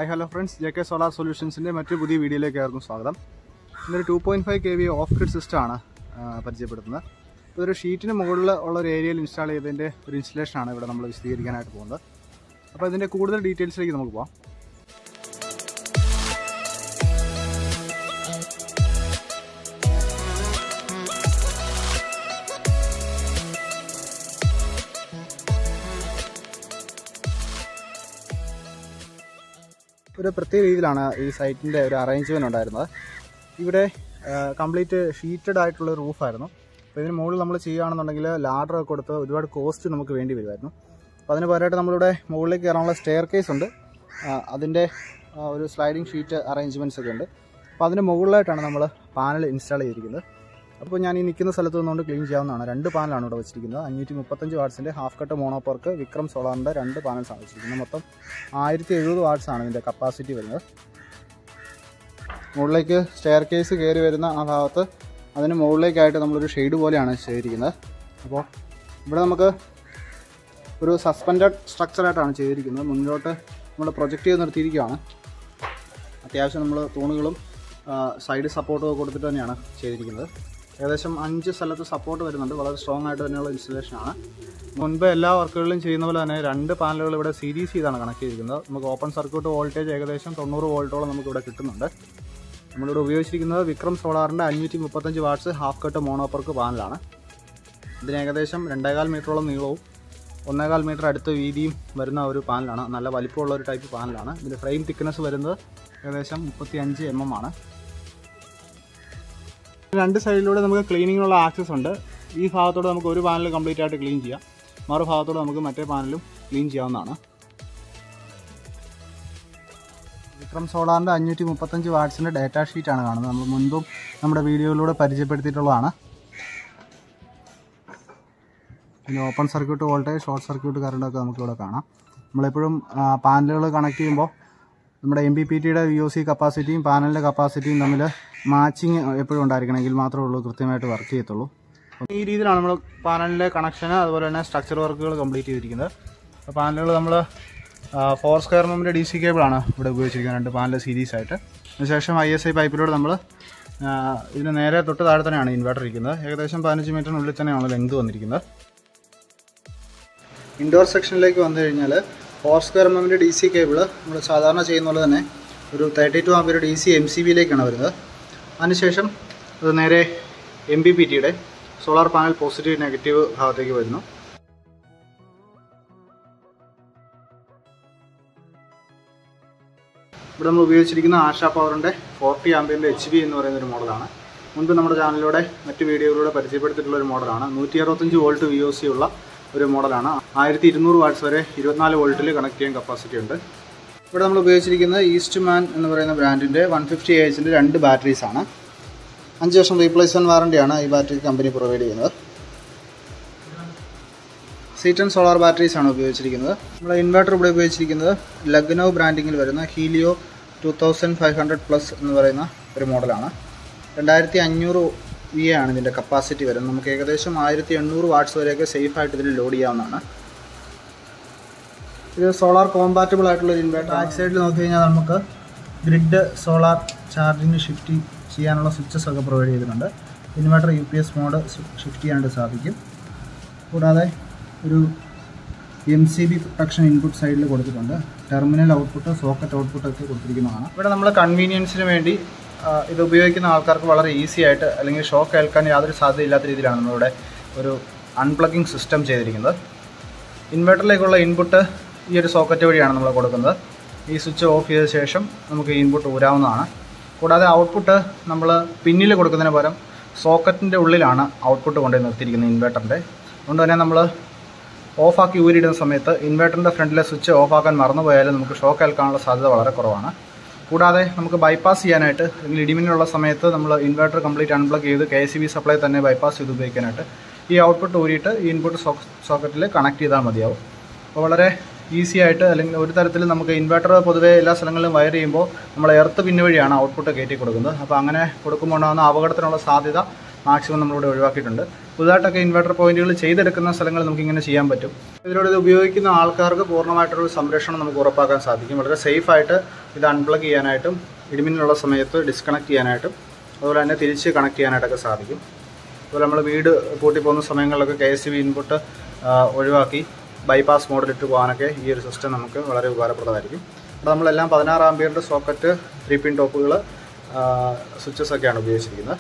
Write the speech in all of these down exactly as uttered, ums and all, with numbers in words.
Hi, hello friends. Jksolarsolutions in മറ്റൊരു പുതിയ വീഡിയോയിലേക്ക് ഏവർക്കും സ്വാഗതം. ഇതൊരു two point five K V off-grid system ആണ് പരിചയപ്പെടുത്തുന്നത്. ഇതൊരു ഷീറ്റിന് മുകളിൽ ഉള്ള ഒരു ഏരിയയിൽ ഇൻസ്റ്റാൾ ചെയ്തതിൻ്റെ ഒരു ഇൻസ്റ്റലേഷൻ ആണ് ഇവിടെ നമ്മൾ വിശദീകരിക്കാനായിട്ട് പോകുന്നത്. അപ്പോൾ ഇതിൻ്റെ കൂടുതൽ ഡീറ്റെയിൽസിലേക്ക് നമുക്ക് പോകാം. ഒരു പ്രത്യേക രീതിയിലാണ് ഈ സൈറ്റിൻ്റെ ഒരു അറേഞ്ച്മെൻറ്റ് ഉണ്ടായിരുന്നത്. ഇവിടെ കംപ്ലീറ്റ് ഷീറ്റഡ് ആയിട്ടുള്ള റൂഫായിരുന്നു. അപ്പോൾ ഇതിന് മുകളിൽ നമ്മൾ ചെയ്യുകയാണെന്നുണ്ടെങ്കിൽ ലാഡർ ഒക്കെ കൊടുത്ത് ഒരുപാട് കോസ്റ്റ് നമുക്ക് വേണ്ടി വരുമായിരുന്നു. അപ്പോൾ അതിന് പകരമായിട്ട് നമ്മളിവിടെ മുകളിലേക്ക് കയറാനുള്ള സ്റ്റെയർ കേസ് ഉണ്ട്. അതിൻ്റെ ഒരു സ്ലൈഡിങ് ഷീറ്റ് അറേഞ്ച്മെൻറ്റ്സ് ഒക്കെ ഉണ്ട്. അപ്പോൾ അതിന് മുകളിലായിട്ടാണ് നമ്മൾ പാനൽ ഇൻസ്റ്റാൾ ചെയ്തിരിക്കുന്നത്. അപ്പോൾ ഞാൻ ഈ നിൽക്കുന്ന സ്ഥലത്ത് നിന്നുകൊണ്ട് ക്ലീൻ ചെയ്യാവുന്നതാണ്. രണ്ട് പാനലാണ് ഇവിടെ വെച്ചിരിക്കുന്നത്. അഞ്ഞൂറ്റി മുപ്പത്തഞ്ച് വാട്ട്സിൻ്റെ ഹാഫ് കട്ട് മോണോപെർക്ക് വിക്രം സോളാറിൻ്റെ രണ്ട് പാനൽസാണ് വെച്ചിരിക്കുന്നത്. മൊത്തം ആയിരത്തി എഴുപത് വാട്ട്സാണ് ഇതിൻ്റെ കപ്പാസിറ്റി വരുന്നത്. മുകളിലേക്ക് സ്റ്റെയർ കേസ് കയറി വരുന്ന ആ ഭാഗത്ത് അതിന് മുകളിലേക്കായിട്ട് നമ്മളൊരു ഷെയ്ഡ് പോലെയാണ് ചെയ്തിരിക്കുന്നത്. അപ്പോൾ ഇവിടെ നമുക്ക് ഒരു സസ്പെൻഡഡ് സ്ട്രക്ചറായിട്ടാണ് ചെയ്തിരിക്കുന്നത്. മുന്നോട്ട് നമ്മൾ പ്രൊജക്റ്റ് ചെയ്ത് നിർത്തിയിരിക്കുകയാണ്. അത്യാവശ്യം നമ്മൾ തൂണുകളും സൈഡ് സപ്പോർട്ടും ഒക്കെ കൊടുത്തിട്ട് തന്നെയാണ് ചെയ്തിരിക്കുന്നത്. ഏകദേശം അഞ്ച് സ്ഥലത്ത് സപ്പോർട്ട് വരുന്നുണ്ട്. വളരെ സ്ട്രോങ് ആയിട്ട് തന്നെയുള്ള ഇൻസ്റ്റലേഷനാണ്. മുൻപ് എല്ലാ വർക്കുകളിലും ചെയ്യുന്ന പോലെ തന്നെ രണ്ട് പാനലുകൾ ഇവിടെ സീരീസ് ചെയ്താണ് കണക്ട് ചെയ്തിരിക്കുന്നത്. നമുക്ക് ഓപ്പൺ സർക്യൂട്ട് വോൾട്ടേജ് ഏകദേശം തൊണ്ണൂറ് വോൾട്ടോളം നമുക്കിവിടെ കിട്ടുന്നുണ്ട്. നമ്മളിവിടെ ഉപയോഗിച്ചിരിക്കുന്നത് വിക്രം സോളാറിൻ്റെ അഞ്ഞൂറ്റി മുപ്പത്തഞ്ച് വാട്ട്സ് ഹാഫ് കട്ട് മോണോപെർക്ക് പാനലാണ്. ഇതിന് ഏകദേശം രണ്ടേകാൽ മീറ്ററോളം നീളവും ഒന്നേകാൽ മീറ്റർ അടുത്ത് വീതിയും വരുന്ന ഒരു പാനലാണ്. നല്ല വലിപ്പമുള്ള ഒരു ടൈപ്പ് പാനലാണ്. ഇതിൻ്റെ ഫ്രെയിം തിക്നെസ് വരുന്നത് ഏകദേശം മുപ്പത്തി അഞ്ച് എം എം ആണ്. രണ്ട് സൈഡിലൂടെ നമുക്ക് ക്ലീനിങ്ങിനുള്ള ആക്സസ് ഉണ്ട്. ഈ ഭാഗത്തോടെ നമുക്ക് ഒരു പാനൽ കംപ്ലീറ്റ് ആയിട്ട് ക്ലീൻ ചെയ്യാം. മറു ഭാഗത്തോടെ നമുക്ക് മറ്റേ പാനലും ക്ലീൻ ചെയ്യാവുന്നതാണ്. വിക്രം സോളാറിൻ്റെ അഞ്ഞൂറ്റി മുപ്പത്തഞ്ച് വാട്ട്സിൻ്റെ ഡാറ്റ ഷീറ്റാണ് കാണുന്നത്. നമ്മൾ മുൻപും നമ്മുടെ വീഡിയോയിലൂടെ പരിചയപ്പെടുത്തിയിട്ടുള്ളതാണ്. പിന്നെ open circuit voltage, short circuit കറണ്ടൊക്കെ നമുക്കിവിടെ കാണാം. നമ്മളെപ്പോഴും പാനലുകൾ കണക്ട് ചെയ്യുമ്പോൾ നമ്മുടെ എം പി പി ടിയുടെ വി ഒ സി കപ്പാസിറ്റിയും പാനലിൻ്റെ കപ്പാസിറ്റിയും തമ്മിൽ മാച്ചിങ് എപ്പോഴും ഉണ്ടായിരിക്കണമെങ്കിൽ മാത്രമേ ഉള്ളൂ കൃത്യമായിട്ട് വർക്ക് ചെയ്യത്തുള്ളൂ. ഈ രീതിയിലാണ് നമ്മൾ പാനലിൻ്റെ കണക്ഷന് അതുപോലെ തന്നെ സ്ട്രക്ചർ വർക്കുകൾ കംപ്ലീറ്റ് ചെയ്തിരിക്കുന്നത്. അപ്പോൾ പാനലുകൾ നമ്മൾ ഫോർ സ്ക്വയർ എമ്മിൻ്റെ ഡി സി കേബിളാണ് ഇവിടെ ഉപയോഗിച്ചിരിക്കുന്നത്, രണ്ട് പാനൽ സീരീസ് ആയിട്ട്. അതിനുശേഷം ഐ എസ് ഐ പൈപ്പിലൂടെ നമ്മൾ ഇതിന് നേരെ തൊട്ട് താഴെ തന്നെയാണ് ഇൻവെർട്ടർ ഇരിക്കുന്നത്. ഏകദേശം പതിനഞ്ച് മീറ്ററിനുള്ളിൽ തന്നെയാണ് ലെങ്ത് വന്നിരിക്കുന്നത്. ഇൻഡോർ സെക്ഷനിലേക്ക് വന്നു കഴിഞ്ഞാൽ ഫോർ സ്ക്വയർ എമ്മിൻ്റെ ഡി സി കേബിൾ നമ്മൾ സാധാരണ ചെയ്യുന്ന പോലെ തന്നെ ഒരു thirty two ampere D C M C ബിയിലേക്കാണ് വരുന്നത്. അതിനുശേഷം അത് നേരെ എം പി പി ടിയുടെ സോളാർ പാനൽ പോസിറ്റീവ് നെഗറ്റീവ് ഭാഗത്തേക്ക് വരുന്നു. ഇവിടെ നമ്മൾ ഉപയോഗിച്ചിരിക്കുന്ന ആശാപവറിൻ്റെ ഫോർട്ടി ആമ്പിയറിൻ്റെ എച്ച് ബി എന്ന് പറയുന്ന ഒരു മോഡലാണ്. മുൻപ് നമ്മുടെ ചാനലിലൂടെ മറ്റ് വീഡിയോയിലൂടെ പരിചയപ്പെടുത്തിയിട്ടുള്ള ഒരു മോഡലാണ്. നൂറ്റി അറുപത്തഞ്ച് വോൾട്ട് വി ഒ സി ഉള്ള ഒരു മോഡലാണ്. ആയിരത്തി ഇരുന്നൂറ് വാട്ട്സ് വരെ ഇരുപത്തിനാല് വോൾട്ടിൽ കണക്ട് ചെയ്യാൻ കപ്പാസിറ്റി ഉണ്ട്. ഇവിടെ നമ്മൾ ഉപയോഗിച്ചിരിക്കുന്നത് ഈസ്റ്റ്മാൻ എന്ന് പറയുന്ന ബ്രാൻഡിൻ്റെ വൺ ഫിഫ്റ്റി എച്ചിൻ്റെ രണ്ട് ബാറ്ററീസാണ്. അഞ്ച് വർഷം റീപ്ലേസ്മെൻറ്റ് വാറണ്ടിയാണ് ഈ ബാറ്ററി കമ്പനി പ്രൊവൈഡ് ചെയ്യുന്നത്. സീറ്റൻ സോളാർ ബാറ്ററീസാണ് ഉപയോഗിച്ചിരിക്കുന്നത്. നമ്മുടെ ഇൻവെർട്ടർ ഇവിടെ ഉപയോഗിച്ചിരിക്കുന്നത് ലഗ്നോ ബ്രാൻഡിങ്ങിൽ വരുന്ന Helio two thousand five hundred plus എന്ന് പറയുന്ന ഒരു മോഡലാണ്. രണ്ടായിരത്തി അഞ്ഞൂറ് വി ആണ് ഇതിൻ്റെ കപ്പാസിറ്റി വരുന്നത്. നമുക്ക് ഏകദേശം ആയിരത്തി എണ്ണൂറ് വാട്ട്സ് വരെയൊക്കെ സേഫായിട്ട് ഇതിൽ ലോഡ് ചെയ്യാവുന്നതാണ്. ഇത് സോളാർ കോമ്പാറ്റബിൾ ആയിട്ടുള്ള ഒരു ഇൻവെർട്ടർ. ബാക്ക് സൈഡിൽ നോക്കി കഴിഞ്ഞാൽ നമുക്ക് ഗ്രിഡ് സോളാർ ചാർജിങ് ഷിഫ്റ്റ് ചെയ്യാനുള്ള സ്വിച്ചസ് ഒക്കെ പ്രൊവൈഡ് ചെയ്തിട്ടുണ്ട്. Inverter U P S mode shift ചെയ്യാനായിട്ട് സാധിക്കും. കൂടാതെ ഒരു M C B protection input സൈഡിൽ കൊടുത്തിട്ടുണ്ട്. ടെർമിനൽ ഔട്ട്പുട്ട്, സോക്കറ്റ് ഔട്ട്പുട്ട് ഒക്കെ കൊടുത്തിരിക്കുന്നതാണ്. ഇവിടെ നമ്മൾ കൺവീനിയൻസിന് വേണ്ടി ഇത് ഉപയോഗിക്കുന്ന ആൾക്കാർക്ക് വളരെ ഈസി ആയിട്ട് അല്ലെങ്കിൽ ഷോക്ക് ഏൽക്കാൻ യാതൊരു സാധ്യതയില്ലാത്ത രീതിയിലാണ് നമ്മളിവിടെ ഒരു അൺപ്ലഗിങ് സിസ്റ്റം ചെയ്തിരിക്കുന്നത്. ഇൻവെർട്ടറിലേക്കുള്ള ഇൻപുട്ട് ഈ ഒരു സോക്കറ്റ് വഴിയാണ് നമ്മൾ കൊടുക്കുന്നത്. ഈ സ്വിച്ച് ഓഫ് ചെയ്ത ശേഷം നമുക്ക് ഈ ഇൻപുട്ട് ഊരാവുന്നതാണ്. കൂടാതെ ഔട്ട്പുട്ട് നമ്മൾ പിന്നിൽ കൊടുക്കുന്നതിന് പകരം സോക്കറ്റിൻ്റെ ഉള്ളിലാണ് ഔട്ട്പുട്ട് കൊണ്ടുപോയി നിർത്തിയിരിക്കുന്നത് ഇൻവെർട്ടറിൻ്റെ. അതുകൊണ്ട് തന്നെ നമ്മൾ ഓഫാക്കി ഊരിയിടുന്ന സമയത്ത് ഇൻവെർട്ടറിൻ്റെ ഫ്രണ്ടിലെ സ്വിച്ച് ഓഫാക്കാൻ മറന്നുപോയാലും നമുക്ക് ഷോക്ക് ഏൽക്കാനുള്ള സാധ്യത വളരെ കുറവാണ്. കൂടാതെ നമുക്ക് ബൈപ്പാസ് ചെയ്യാനായിട്ട് അല്ലെങ്കിൽ ഇടിമിന്നലുള്ള സമയത്ത് നമ്മൾ ഇൻവെർട്ടർ കംപ്ലീറ്റ് അൺപ്ലഗ് ചെയ്ത് K S E B supply തന്നെ ബൈപ്പാസ് ചെയ്ത് ഉപയോഗിക്കാനായിട്ട് ഈ ഔട്ട്പുട്ട് ഊരിയിട്ട് ഈ ഇൻപുട്ട് സോക്കറ്റിൽ കണക്ട് ചെയ്താൽ മതിയാവും. അപ്പോൾ വളരെ ഈസി ആയിട്ട് അല്ലെങ്കിൽ ഒരു തരത്തിൽ നമുക്ക് ഇൻവെർട്ടർ പൊതുവേ എല്ലാ സ്ഥലങ്ങളിലും വയർ ചെയ്യുമ്പോൾ നമ്മൾ എർത്ത് പിന്ന് വഴിയാണ് ഔട്ട്പുട്ട് കയറ്റി കൊടുക്കുന്നത്. അപ്പോൾ അങ്ങനെ കൊടുക്കുമ്പോൾ ഉണ്ടാകുന്ന അപകടത്തിനുള്ള സാധ്യത മാക്സിമം നമ്മളിവിടെ ഒഴിവാക്കിയിട്ടുണ്ട്. പുതുതായിട്ടൊക്കെ ഇൻവെർട്ടർ പോയിന്റുകൾ ചെയ്തെടുക്കുന്ന സ്ഥലങ്ങൾ നമുക്ക് ഇങ്ങനെ ചെയ്യാൻ പറ്റും. ഇതിലൂടെ ഇത് ഉപയോഗിക്കുന്ന ആൾക്കാർക്ക് പൂർണ്ണമായിട്ടൊരു സംരക്ഷണം നമുക്ക് ഉറപ്പാക്കാൻ സാധിക്കും. വളരെ സേഫായിട്ട് ഇത് അൺപ്ലഗ് ചെയ്യാനായിട്ടും ഇടിമിന്നലുള്ള സമയത്ത് ഡിസ്കണക്ട് ചെയ്യാനായിട്ടും അതുപോലെ തന്നെ തിരിച്ച് കണക്ട് ചെയ്യാനായിട്ടൊക്കെ സാധിക്കും. അതുപോലെ നമ്മൾ വീട് പൂട്ടിപ്പോകുന്ന സമയങ്ങളിലൊക്കെ കെ എസ് ബി ഇൻപുട്ട് ഒഴിവാക്കി ബൈപ്പാസ് മോഡിലിട്ട് പോകാനൊക്കെ ഈ ഒരു സിസ്റ്റം നമുക്ക് വളരെ ഉപകാരപ്രദമായിരിക്കും. അപ്പോൾ നമ്മളെല്ലാം പതിനാറ് ആംപിയറിൻ്റെ സോക്കറ്റ്, ത്രീ പിൻ ടോപ്പുകൾ, സ്വിച്ചസ് ഒക്കെയാണ് ഉപയോഗിച്ചിരിക്കുന്നത്.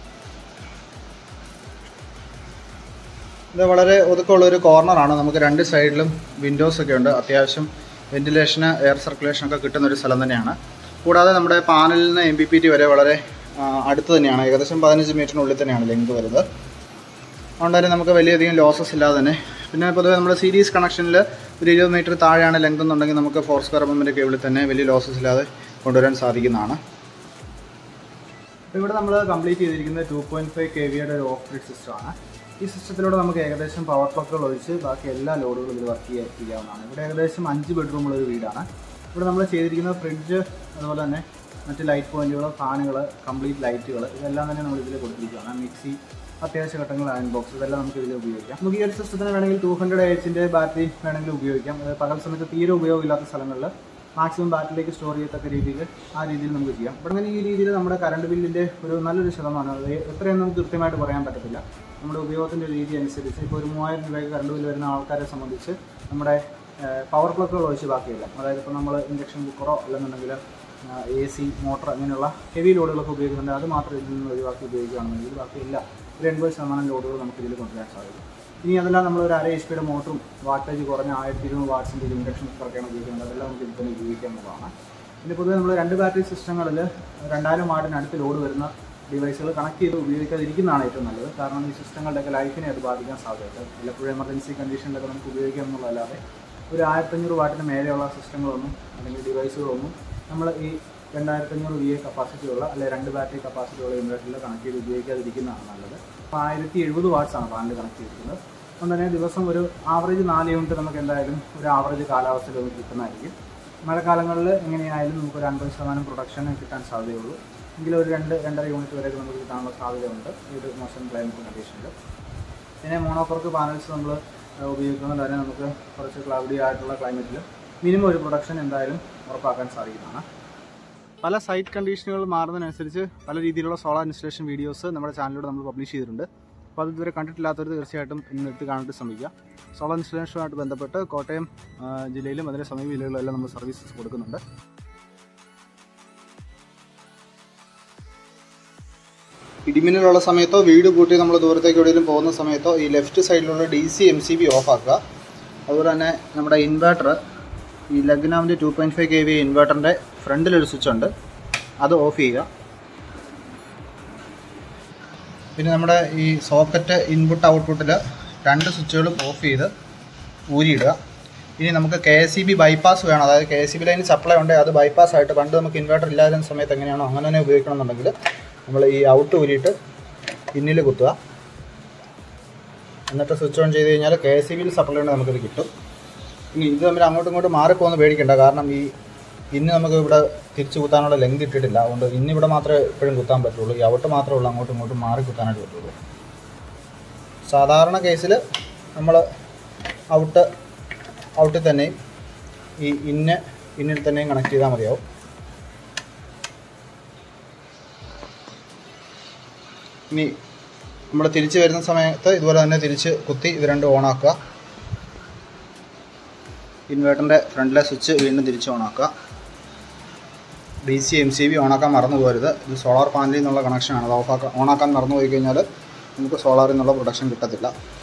ഇത് വളരെ ഒതുക്കമുള്ളൊരു കോർണറാണ്. നമുക്ക് രണ്ട് സൈഡിലും വിൻഡോസ് ഒക്കെ ഉണ്ട്. അത്യാവശ്യം വെന്റിലേഷന്, എയർ സർക്കുലേഷനൊക്കെ കിട്ടുന്നൊരു സ്ഥലം തന്നെയാണ്. കൂടാതെ നമ്മുടെ പാനലിൽ നിന്ന് എം പി പി ടി വരെ വളരെ അടുത്ത് തന്നെയാണ്. ഏകദേശം പതിനഞ്ച് മീറ്ററിനുള്ളിൽ തന്നെയാണ് ലെങ്ത് വരുന്നത്. അതുകൊണ്ട് തന്നെ നമുക്ക് വലിയധികം ലോസസ് ഇല്ലാതെ തന്നെ. പിന്നെ പൊതുവെ നമ്മുടെ സീരീസ് കണക്ഷനിൽ ഒരു ഇരുപത് മീറ്റർ താഴെയാണ് ലെങ്ത് എന്നുണ്ടെങ്കിൽ നമുക്ക് ഫോർ സ്ക്വയർ എം എമ്മിൻ്റെ കേബിളിൽ തന്നെ വലിയ ലോസസ് ഇല്ലാതെ കൊണ്ടുവരാൻ സാധിക്കുന്നതാണ്. ഇപ്പോൾ ഇവിടെ നമ്മൾ കംപ്ലീറ്റ് ചെയ്തിരിക്കുന്നത് ടു പോയിൻറ്റ് ഫൈവ് കെ വിയുടെ ഒരു ഓഫ് ഗ്രിഡ് സിസ്റ്റമാണ്. ഈ സിസ്റ്റത്തിലൂടെ നമുക്ക് ഏകദേശം പവർ പ്ലഗുകൾ ഒഴിച്ച് ബാക്കി എല്ലാ ലോഡുകളും ഇതിൽ വർക്ക് ചെയ്യാവുന്നതാണ്. ഇവിടെ ഏകദേശം അഞ്ച് ബെഡ്റൂമുള്ളൊരു വീടാണ്. ഇവിടെ നമ്മൾ ചെയ്തിരിക്കുന്ന ഫ്രിഡ്ജ്, അതുപോലെ തന്നെ മറ്റ് ലൈറ്റ് പോയിൻറ്റുകൾ, ഫാനുകൾ, കംപ്ലീറ്റ് ലൈറ്റുകൾ, ഇതെല്ലാം തന്നെ നമ്മൾ ഇതിൽ കൊടുത്തിരിക്കുകയാണ്. മിക്സി, അത്യാവശ്യ ഘട്ടങ്ങൾ, അയൺ ബോക്സ്, ഇതെല്ലാം നമുക്ക് ഇതിൽ ഉപയോഗിക്കാം. നമുക്ക് ഈ ഒരു സിസ്റ്റത്തിന് വേണമെങ്കിൽ ടു ഹൺഡ്രഡ് എച്ചിൻ്റെ ബാറ്ററി വേണമെങ്കിൽ ഉപയോഗിക്കാം. പകൽ സമയത്ത് തീരെ ഉപയോഗമില്ലാത്ത സ്ഥലങ്ങളിൽ മാക്സിമം ബാറ്ററിയിലേക്ക് സ്റ്റോർ ചെയ്യത്തക്ക രീതിയിൽ ആ രീതിയിൽ നമുക്ക് ചെയ്യാം. ഇവിടെ തന്നെ ഈ രീതിയിൽ നമ്മുടെ കറണ്ട് ബില്ലിൻ്റെ ഒരു നല്ലൊരു ശതമാനം, അത് എത്രയും നമുക്ക് കൃത്യമായിട്ട് പറയാൻ പറ്റത്തില്ല, നമ്മുടെ ഉപയോഗത്തിൻ്റെ രീതി അനുസരിച്ച് ഇപ്പോൾ ഒരു മൂവായിരം രൂപയ്ക്ക് കറണ്ട് ബില്ല് വരുന്ന ആൾക്കാരെ സംബന്ധിച്ച് നമ്മുടെ പവർ പ്ലഗുകൾ ഒഴിച്ച് ബാക്കിയില്ല. അതായത് ഇപ്പോൾ നമ്മൾ ഇൻഡക്ഷൻ കുക്കറോ അല്ലെന്നുണ്ടെങ്കിൽ എ സി മോട്ടർ അങ്ങനെയുള്ള ഹെവി ലോഡുകളൊക്കെ ഉപയോഗിക്കുന്നുണ്ട്. അത് മാത്രം ഇതിൽ നിന്ന് ഒഴിവാക്കി ഉപയോഗിക്കുകയാണെന്നുണ്ടെങ്കിൽ ബാക്കിയില്ല ഒരു എൺപത് ശതമാനം ലോഡുകൾ നമുക്ക് ഇതിൽ കൊണ്ടുവരാൻ സാധിക്കും. ഇനി അതെല്ലാം നമ്മൾ ഒരു അര എച്ച് പിയുടെ മോട്ടറും വാട്ടേജ് കുറഞ്ഞ ആയിരത്തി ഇരുന്നൂറ് വാട്ട്സിൻ്റെ ഒരു ഇൻഡക്ഷൻ കുക്കറൊക്കെയാണ് ഉപയോഗിക്കുന്നത്. അതെല്ലാം നമുക്ക് ഇതിൽ തന്നെ ഉപയോഗിക്കാവുന്നതാണ്. പിന്നെ പൊതുവെ നമ്മൾ രണ്ട് ബാറ്ററി സിസ്റ്റങ്ങളിൽ രണ്ടായിരം വാട്ടിന് അടുത്ത് ലോഡ് വരുന്ന ഡിവൈസുകൾ കണക്ട് ചെയ്ത് ഉപയോഗിക്കാതിരിക്കുന്നതാണ് ഏറ്റവും നല്ലത്. കാരണം ഈ സിസ്റ്റങ്ങളുടെയൊക്കെ ലൈഫിനെ അത് ബാധിക്കാൻ സാധ്യതയുണ്ട്. ചിലപ്പോഴും എമർജൻസി കണ്ടീഷനിലൊക്കെ നമുക്ക് ഉപയോഗിക്കാം എന്നുള്ളതല്ലാതെ ഒരു ആയിരത്തഞ്ഞൂറ് വാട്ടിന് മേലെയുള്ള സിസ്റ്റങ്ങളൊന്നും അല്ലെങ്കിൽ ഡിവൈസുകളൊന്നും നമ്മൾ ഈ രണ്ടായിരത്തഞ്ഞൂറ് വി എ കപ്പാസിറ്റിയുള്ള അല്ലെങ്കിൽ രണ്ട് ബാറ്ററി കപ്പാസിറ്റിയുള്ള ഇൻവെർട്ടറിൽ കണക്ട് ചെയ്ത് ഉപയോഗിക്കാതിരിക്കുന്നതാണ് നല്ലത്. അപ്പോൾ ആയിരത്തി എഴുപത് വാട്ട്സാണ് പാനൽ കണക്ട് ചെയ്തിരിക്കുന്നത്. അതുകൊണ്ട് തന്നെ ദിവസം ഒരു ആവറേജ് നാല് യൂണിറ്റ് നമുക്ക് എന്തായാലും ഒരു ആവറേജ് കാലാവസ്ഥയിൽ നമുക്ക് കിട്ടുന്നതായിരിക്കും. മഴക്കാലങ്ങളിൽ എങ്ങനെയായാലും നമുക്കൊരു അൻപത് ശതമാനം പ്രൊഡക്ഷൻ കിട്ടാൻ സാധ്യതയുള്ളൂ. എങ്കിലും ഒരു രണ്ട് രണ്ടര യൂണിറ്റ് വരെ നമുക്ക് കിട്ടാനുള്ള സാധ്യതയുണ്ട് ഈ ഒരു മോശം ക്ലൈമറ്റ് കണ്ടീഷനിൽ. പിന്നെ മോണോപെർക്ക് പാനൽസ് നമ്മൾ ഉപയോഗിക്കുന്നത് തന്നെ നമുക്ക് കുറച്ച് ക്ലൗഡി ആയിട്ടുള്ള ക്ലൈമറ്റിൽ മിനിമം ഒരു പ്രൊഡക്ഷൻ എന്തായാലും ഉറപ്പാക്കാൻ സാധിക്കുന്നതാണ്. പല സൈറ്റ് കണ്ടീഷനുകൾ മാറുന്നതിനനുസരിച്ച് പല രീതിയിലുള്ള സോളാർ ഇൻസ്റ്റലേഷൻ വീഡിയോസ് നമ്മുടെ ചാനലിലൂടെ നമ്മൾ പബ്ലിഷ് ചെയ്തിട്ടുണ്ട്. അപ്പോൾ അത് ഇതുവരെ കണ്ടിട്ടില്ലാത്തവർ തീർച്ചയായിട്ടും ഇന്ന് എടുത്ത് കാണാനായിട്ട് ശ്രമിക്കുക. സോളാർ ഇൻസ്റ്റലേഷനുമായിട്ട് ബന്ധപ്പെട്ട് കോട്ടയം ജില്ലയിലും അതിൻ്റെ സമീപ ജില്ലകളിലും എല്ലാം നമ്മൾ സർവീസസ് കൊടുക്കുന്നുണ്ട്. ഇടിമിന്നലുള്ള സമയത്തോ വീട് പൂട്ടി നമ്മൾ ദൂരത്തേക്ക് എവിടെയെങ്കിലും പോകുന്ന സമയത്തോ ഈ ലെഫ്റ്റ് സൈഡിലുള്ള D C M C B off ആക്കുക. അതുപോലെ തന്നെ നമ്മുടെ ഇൻവെർട്ടർ, ഈ ലഗ്നാവിൻ്റെ two point five K V ഇൻവെർട്ടറിൻ്റെ ഫ്രണ്ടിലൊരു സ്വിച്ച് ഉണ്ട്, അത് ഓഫ് ചെയ്യുക. പിന്നെ നമ്മുടെ ഈ സോക്കറ്റ് ഇൻപുട്ട് ഔട്ട്പുട്ടിൽ രണ്ട് സ്വിച്ചുകളും ഓഫ് ചെയ്ത് ഊരിയിടുക. ഇനി നമുക്ക് K S E B bypass വേണം, അതായത് കെ എസ് ഇ ബി ലൈന് സപ്ലൈ ഉണ്ടെങ്കിൽ അത് ബൈപ്പാസ് ആയിട്ട് പണ്ട് നമുക്ക് ഇൻവെർട്ടർ ഇല്ലാതിരുന്ന സമയത്ത് എങ്ങനെയാണോ അങ്ങനെ തന്നെ ഉപയോഗിക്കണമെന്നുണ്ടെങ്കിൽ നമ്മൾ ഈ ഔട്ട് ഊരിയിട്ട് ഇന്നിൽ കുത്തുക. എന്നിട്ട് സ്വിച്ച് ഓൺ ചെയ്ത് കഴിഞ്ഞാൽ കെ എസ് ഇ ബിയിൽ സപ്ലൈ ഉണ്ടെങ്കിൽ നമുക്കിത് കിട്ടും. ഇനി ഇത് തമ്മിൽ അങ്ങോട്ടും ഇങ്ങോട്ടും മാറിപ്പോകുന്ന പേടിക്കണ്ട, കാരണം ഈ ഇന്ന് നമുക്ക് ഇവിടെ തിരിച്ച് കുത്താനുള്ള ലെങ്ത് ഇട്ടിട്ടില്ല. അതുകൊണ്ട് ഇന്നിവിടെ മാത്രമേ എപ്പോഴും കുത്താൻ പറ്റുള്ളൂ, ഈ ഔട്ട് മാത്രമേ ഉള്ളൂ അങ്ങോട്ടും ഇങ്ങോട്ടും മാറി കുത്താനായിട്ട് പറ്റുള്ളൂ. സാധാരണ കേസിൽ നമ്മൾ ഔട്ട് ഔട്ടിൽ തന്നെയും ഈ ഇന്ന് ഇന്നിൽ തന്നെയും കണക്ട് ചെയ്താൽ മതിയാവും. ഇനി നമ്മൾ തിരിച്ച് വരുന്ന സമയത്ത് ഇതുപോലെ തന്നെ തിരിച്ച് കുത്തി ഇത് രണ്ടും ഓണാക്കുക. ഇൻവേർട്ടറിൻ്റെ ഫ്രണ്ടിലെ സ്വിച്ച് വീണ്ടും തിരിച്ച് ഓണാക്കുക. D C M C B ഓണാക്കാൻ മറന്നു പോകരുത്. ഇത് സോളാർ പാനലിൽ നിന്നുള്ള കണക്ഷനാണ്. അത് ഓഫാക്കാൻ ഓണാക്കാൻ മറന്നു പോയി കഴിഞ്ഞാൽ നമുക്ക് സോളാറിൽ നിന്നുള്ള പ്രൊഡക്ഷൻ കിട്ടത്തില്ല.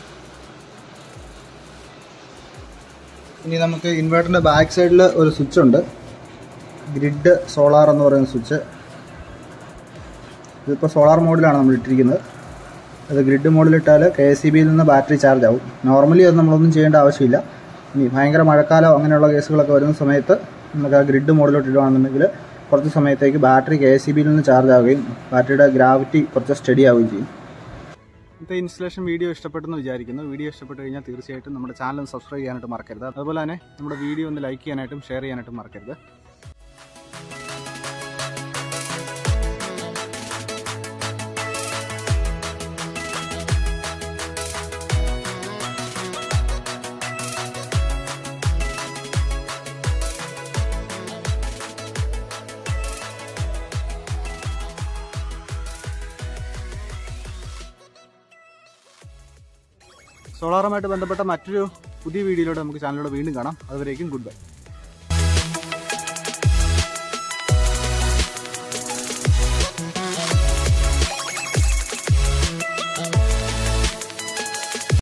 ഇനി നമുക്ക് ഇൻവേർട്ടറിൻ്റെ ബാക്ക് സൈഡിൽ ഒരു സ്വിച്ച് ഉണ്ട്, ഗ്രിഡ് സോളാർ എന്ന് പറയുന്ന സ്വിച്ച്. ഇതിപ്പോൾ സോളാർ മോഡിലാണ് നമ്മൾ ഇട്ടിരിക്കുന്നത്. അത് ഗ്രിഡ് മോഡിലിട്ടാൽ കെ എസ് ഇ ബിയിൽ നിന്ന് ബാറ്ററി ചാർജ് ആവും. നോർമലി അത് നമ്മളൊന്നും ചെയ്യേണ്ട ആവശ്യമില്ല. ഇനി ഭയങ്കര മഴക്കാലം അങ്ങനെയുള്ള കേസുകളൊക്കെ വരുന്ന സമയത്ത് നമുക്ക് ആ ഗ്രിഡ് മോഡിലോട്ട് ഇടുകയാണെന്നുണ്ടെങ്കിൽ കുറച്ച് സമയത്തേക്ക് ബാറ്ററി കെ എസ് ഇ ബിയിൽ നിന്ന് ചാർജ് ആവുകയും ബാറ്ററിയുടെ ഗ്രാവിറ്റി കുറച്ച് സ്റ്റഡി ആവുകയും ചെയ്യും. ഇന്നത്തെ ഇൻസ്റ്റലേഷൻ വീഡിയോ ഇഷ്ടപ്പെട്ടെന്ന് വിചാരിക്കുന്നു. വീഡിയോ ഇഷ്ടപ്പെട്ട് കഴിഞ്ഞാൽ തീർച്ചയായിട്ടും നമ്മുടെ ചാനൽ സബ്സ്ക്രൈബ് ചെയ്യാനായിട്ട് മറക്കരുത്. അതുപോലെ തന്നെ നമ്മുടെ വീഡിയോ ഒന്ന് ലൈക്ക് ചെയ്യാനായിട്ടും ഷെയർ ചെയ്യാനായിട്ടും മറക്കരുത്. സോളാറുമായിട്ട് ബന്ധപ്പെട്ട മറ്റൊരു പുതിയ വീഡിയോയിലൂടെ നമുക്ക് ചാനലിലൂടെ വീണ്ടും കാണാം. അതുവരേക്കും ഗുഡ് ബൈ.